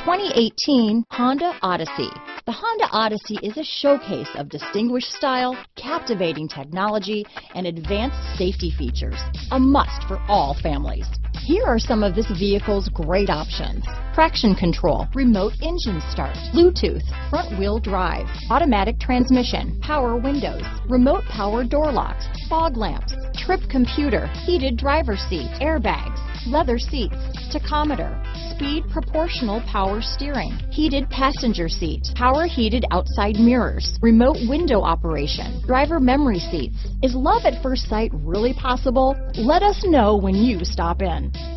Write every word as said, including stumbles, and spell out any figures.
twenty eighteen Honda Odyssey. The Honda Odyssey is a showcase of distinguished style, captivating technology, and advanced safety features. A must for all families. Here are some of this vehicle's great options: traction control, remote engine start, Bluetooth, front wheel drive, automatic transmission, power windows, remote power door locks, fog lamps, trip computer, heated driver's seat, airbags, leather seats, tachometer, speed proportional power steering, heated passenger seat, power heated outside mirrors, remote window operation, driver memory seats. Is love at first sight really possible? Let us know when you stop in.